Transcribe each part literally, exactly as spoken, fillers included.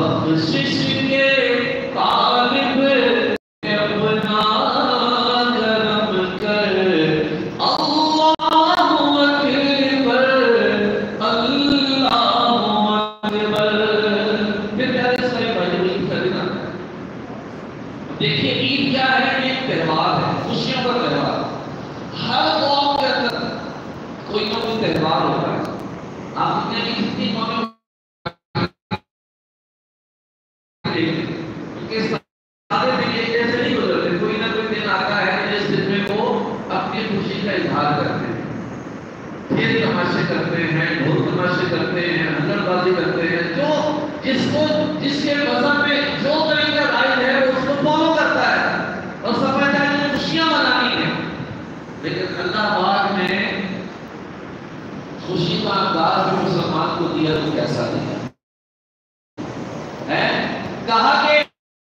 بخشش کے طالب اپنا کرم کر، اللہ اکبر اللہ اکبر۔ پھر پیارے سارے بھائی بھائی کر دینا۔ دیکھیے عید کیا ہے؟ ایک تہوار ہے، خوشیوں کا تہوار۔ ہر قوم کے اندر کوئی نہ کوئی تہوار ہوتا ہے۔ آپ نے کتنی قومیں سارے دن ایک جیسے نہیں گزرتے، کوئی نہ کوئی دن آتا ہے جس دن میں وہ اپنی خوشی کا اظہار کرتے ہیں، کھیل تماشے کرتے ہیں، ڈھول تماشے کرتے ہیں، ہنر بازی کرتے ہیں۔ جو جس کو جس کے مذہب میں جو طریقہ رائج ہے وہ اس کو فالو کرتا ہے اور سمجھتا ہے کہ خوشیاں منانی ہیں۔ لیکن اللہ پاک نے خوشی کا انداز جو مسلمان کو دیا تو کیسا دیا ہے؟ کہا کہ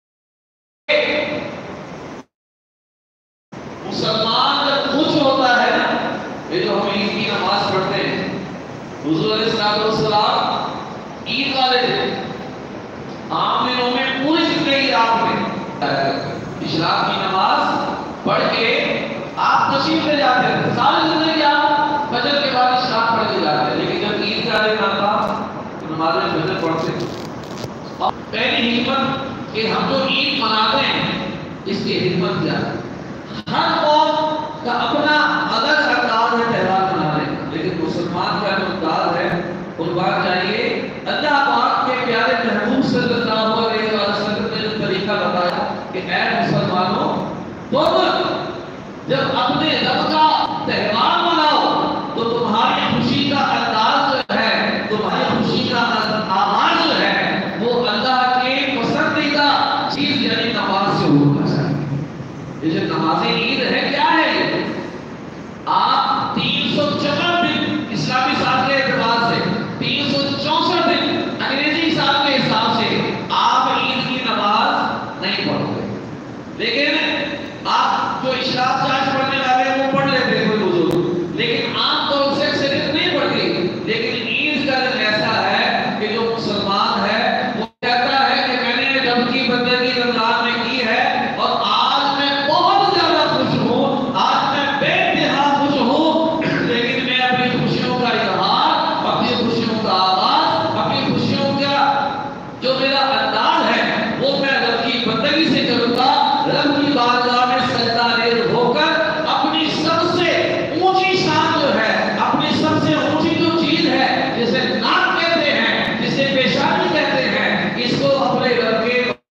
مسلمان جب خوش ہوتا ہے نا، یہ جو ہم عید کی نماز پڑھتے ہیں، حضور علیہ السلام عید والے دن عام دنوں میں پوری زندگی آپ میں اشراق کی نماز پڑھ کے آپ تشریف لے جاتے ہیں، ساری زندگی آپ فجر کے بعد اشراق پڑھ کے جاتے ہیں، لیکن جب عید کا دن آتا تو نماز فجر پڑھتے ہیں۔ پہلی حکمت کہ ہم جو عید مناتے ہیں اس کی حکمت کیا ہے؟ ہر قوم کا اپنا الگ انداز ہے تہوار منانے کا، لیکن مسلمان کا جو انداز ہے قربان چاہیے اللہ پاک کے پیارے محبوب صلی اللہ علیہ وسلم نے جو طریقہ بتایا کہ اے مسلمانوں تم جب اپنے رب کا تہوار مناؤ تو تمہاری خوشی کا انداز جو ہے، تمہاری خوشی کا آغاز جو ہے وہ اللہ کے پسندیدہ چیز یعنی نماز سے ہونا چاہیے۔ یہ جو نماز عید ہے کیا ہے؟ یہ آپ تین سو چون دن اسلامی سال کے اعتبار سے، تین سو چونسٹھ دن انگریزی سال کے حساب سے آپ عید کی نماز نہیں پڑھتے، لیکن آپ جو اشراق چاش پڑھنے والے وہ پڑھ لیتے ہیں کوئی بزرگ، لیکن عام طور سے اکثریت نہیں پڑھتی۔ لیکن عید کا دن ایسا ہے کہ جو مسلمان ہے وہ کہتا ہے کہ میں نے رب کی بندگی رمضان میں کی ہے اور آج میں بہت زیادہ خوش ہوں، آج میں بے انتہا خوش ہوں، لیکن میں اپنی خوشیوں کا اظہار، اپنی خوشیوں کا آغاز، اپنی خوشیوں کا جو میرا انداز ہے وہ میں رب کی بندگی سے کروں گا، رب کی بارگاہ میں سجدہ ریز ہو کر اپنی سب سے اونچی شان جو ہے، اپنی سب سے اونچی جو چیز ہے جسے ناک کہتے ہیں، جسے پیشانی کہتے ہیں، اس کو اپنے رب کے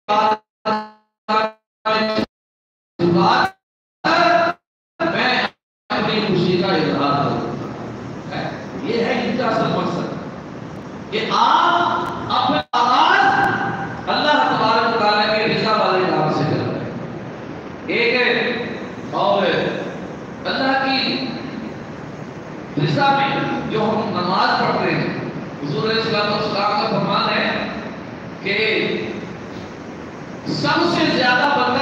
میں اپنی خوشی کا اظہار کروں۔ یہ ہے ان کا اصل مقصد کہ آپ اپنا آغاز اللہ تبارک و تعالیٰ کے رضا والے نام سے کر رہے ہیں۔ ایک ہے اور اللہ کی رضا میں جو ہم نماز پڑھتے ہیں، حضور علیہ السلام کا فرمان ہے کہ سب سے زیادہ